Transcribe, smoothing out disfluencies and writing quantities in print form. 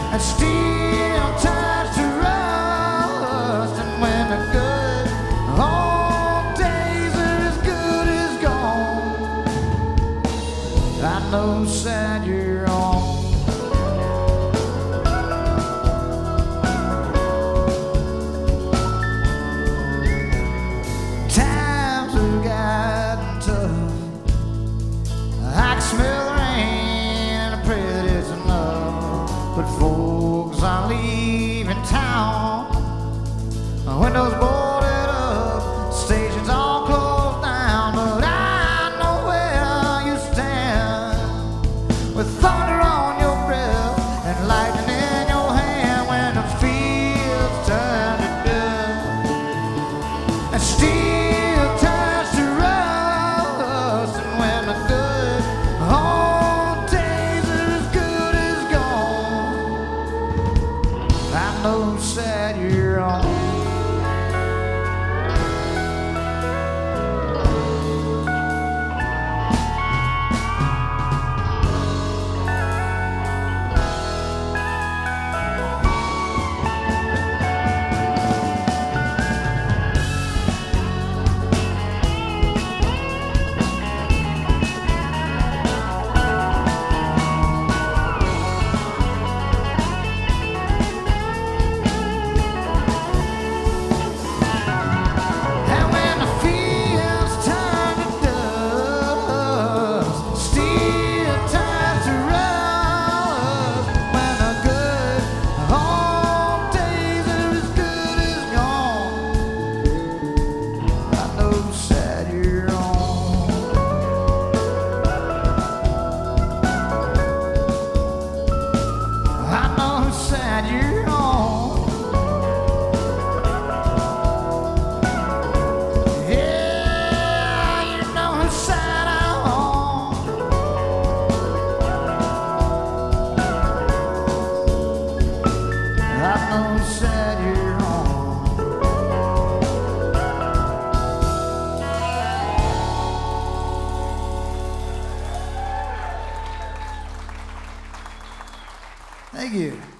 and steel turns to rust. And when the good old days are as good as gone, I know sad you're on. Times have gotten tough. I can smell the rain and I pray that it's enough. But folks are leaving town, windows boarded up, stations all closed down. But I know where you stand, with thunder on your breath and lightning in your hand. When the fields turn to dust and steel turns to rust, and when the good old days are as good as gone, I know sad you're on. And when the fields turn to dust, steel turns to rust, when the good old days are as good as gone, I know sad you're on. I know sad you're on. Yeah, you know whose side I'm on. I know whose side you're on. Thank you.